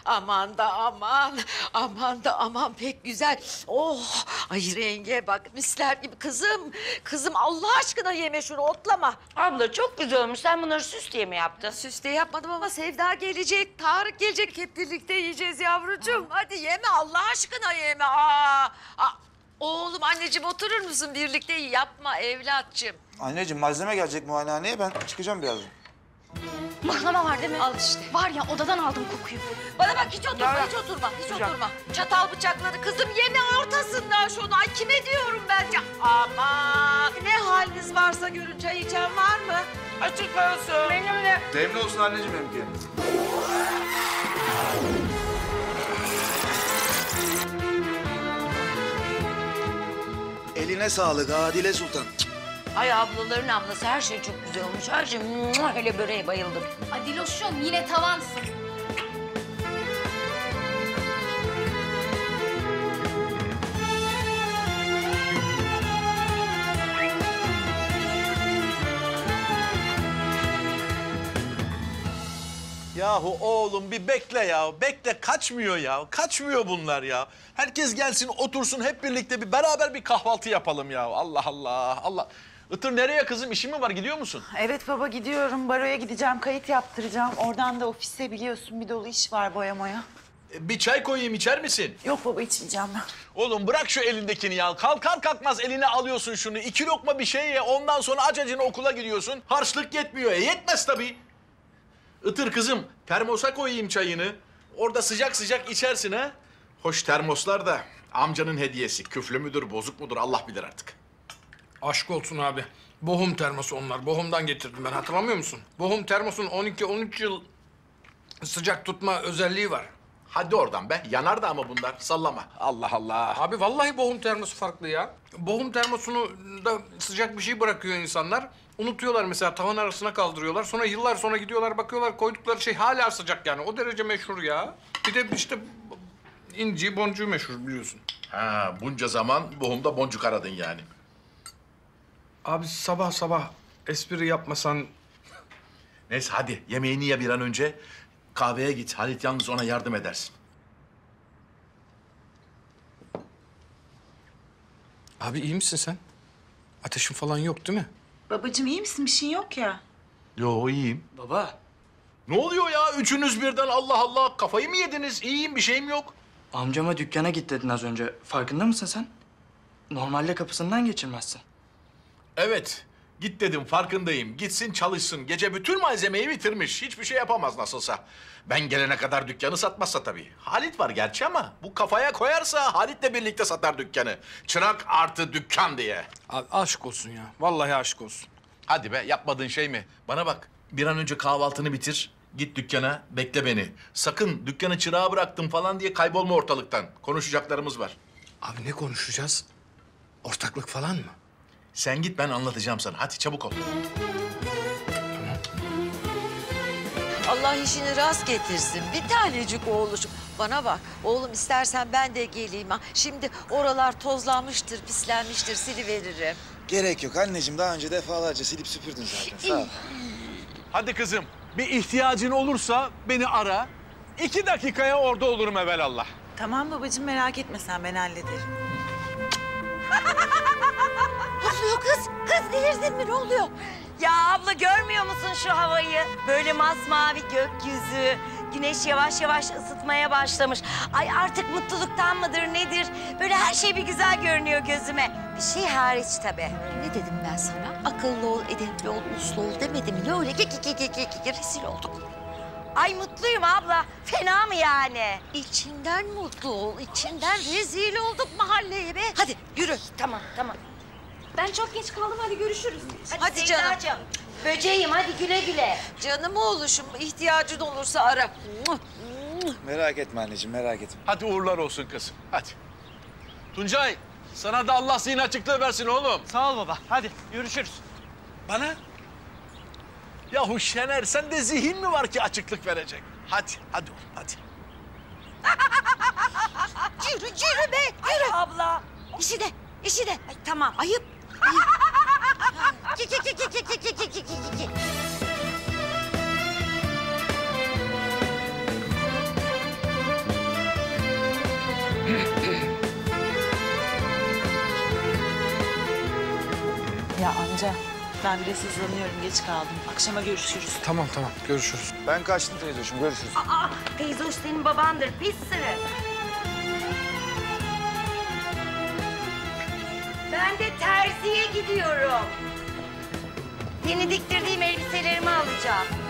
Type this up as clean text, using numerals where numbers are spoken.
Aman da aman, aman da aman pek güzel. Oh, ay renge bak misler gibi kızım. Kızım Allah aşkına yeme şunu otlama. Abla çok güzel olmuş. Sen bunları süs diye mi yaptın? Süs de yapmadım ama Sevda gelecek, Tarık gelecek. Hep birlikte yiyeceğiz yavrucuğum. Hadi yeme Allah aşkına yeme. Oğlum anneciğim oturur musun? Birlikte yapma evlatçım. Anneciğim malzeme gelecek muayenehaneye, ben çıkacağım birazdan. Mıhlama var değil mi? Al işte. Var ya odadan aldım kokuyu. Bana bak hiç oturma, hiç oturma, hiç oturma. Çatal bıçakları kızım yeme ortasından şunu. Ay kime diyorum ben? Aman ne haliniz varsa görün çay içen var mı? Açık olsun. Benimle. Demli olsun anneciğim benimki. Eline sağlık Adile Sultan. Ay ablaların ablası her şey çok güzel olmuş. Her şey hele böreğe bayıldım. Adiloşum yine tavansın. Yahu oğlum bir bekle ya. Bekle, kaçmıyor ya. Kaçmıyor bunlar ya. Herkes gelsin, otursun, hep birlikte beraber bir kahvaltı yapalım ya. Allah Allah, Allah. Itır nereye kızım? İşin mi var? Gidiyor musun? Evet baba gidiyorum. Baroya gideceğim, kayıt yaptıracağım. Oradan da ofise biliyorsun bir dolu iş var boyamaya. Bir çay koyayım, içer misin? Yok baba içmeyeceğim ben. Oğlum bırak şu elindekini ya. Kalkar kalkmaz eline alıyorsun şunu. 2 lokma bir şey ye. Ondan sonra acacına okula gidiyorsun. Harçlık yetmiyor. Yetmez tabii. Itır kızım, termosa koyayım çayını. Orada sıcak sıcak içersin ha. Hoş termoslar da amcanın hediyesi. Küflü müdür, bozuk mudur Allah bilir artık. Aşk olsun abi. Bohum termosu onlar. Bohum'dan getirdim ben. Hatırlamıyor musun? Bohum termosun 12-13 yıl sıcak tutma özelliği var. Hadi oradan be. Yanar da ama bunlar. Sallama. Allah Allah. Abi vallahi bohum termosu farklı ya. Bohum termosunu da sıcak bir şey bırakıyor insanlar. Unutuyorlar mesela tavan arasına kaldırıyorlar. Sonra yıllar sonra gidiyorlar bakıyorlar koydukları şey hala sıcak yani. O derece meşhur ya. Bir de işte inci boncuğu meşhur biliyorsun. Ha, bunca zaman bohumda boncuk aradın yani. Abi sabah sabah espri yapmasan... Neyse hadi yemeğini ye bir an önce. Kahveye git. Halit yalnız ona yardım edersin. Abi iyi misin sen? Ateşin falan yok değil mi? Babacığım iyi misin? Bir şeyin yok ya. Yo iyiyim. Baba, Ne oluyor ya? Üçünüz birden Allah Allah. Kafayı mı yediniz? İyiyim bir şeyim yok. amcama dükkana git dedin az önce. Farkında mısın sen? Normalde kapısından geçirmezsin. Evet. Git dedim farkındayım. Gitsin çalışsın. Gece bütün malzemeyi bitirmiş. Hiçbir şey yapamaz nasılsa. Ben gelene kadar dükkanı satmazsa tabii. Halit var gerçi ama bu kafaya koyarsa Halit'le birlikte satar dükkanı. Çırak artı dükkan diye. Abi aşk olsun ya. Vallahi aşk olsun. Hadi be yapmadığın şey mi? Bana bak bir an önce kahvaltını bitir. Git dükkana bekle beni. Sakın dükkanı çırağa bıraktım falan diye kaybolma ortalıktan. Konuşacaklarımız var. Abi ne konuşacağız? Ortaklık falan mı? Sen git ben anlatacağım sana. Hadi çabuk ol. Allah işini rast getirsin. Bir tanecik oğlucum. Bana bak oğlum istersen ben de geleyim ha. Şimdi oralar tozlanmıştır, pislenmiştir siliveririm. Gerek yok anneciğim, daha önce defalarca silip süpürdün zaten, sağ ol. Hadi kızım. Bir ihtiyacın olursa beni ara. 2 dakikaya orada olurum evelallah. Tamam babacığım merak etme sen, ben hallederim. Ne oluyor kız? Kız delirdin mi? Ne oluyor? Ya abla görmüyor musun şu havayı? Böyle masmavi gökyüzü. Güneş yavaş yavaş ısıtmaya başlamış. Ay artık mutluluktan mıdır nedir? Böyle her şey bir güzel görünüyor gözüme. Bir şey hariç tabii. Ne dedim ben sana? Akıllı ol, edepli ol, uslu ol demedim mi? Ne öyle rezil olduk. Ay mutluyum abla. Fena mı yani? İçinden mutlu ol, içinden rezil olduk mahalleye be. Hadi yürü. Tamam tamam. Ben çok geç kaldım hadi görüşürüz. Hadi canım. Sevdacığım, böceğim hadi güle güle. Canım oğluşum ihtiyacın olursa ara. Merak etme anneciğim, merak etme. Hadi uğurlar olsun kızım. Hadi. Tuncay sana da Allah zihin açıklığı versin oğlum. Sağ ol baba. Hadi görüşürüz. Bana? Yahu Şener sende zihin mi var ki açıklık verecek? Hadi, hadi oğlum hadi. Yürü be, yürü. Abla. İşi de. Ay tamam. Ayıp. Amca ben biraz hızlanıyorum, geç kaldım. Akşama görüşürüz. Tamam görüşürüz. Ben kaçtım teyzeciğim, görüşürüz. Aa, teyze hoş senin babandır, pis sırrı. Ben de terziye gidiyorum. Yeni diktirdiğim elbiselerimi alacağım.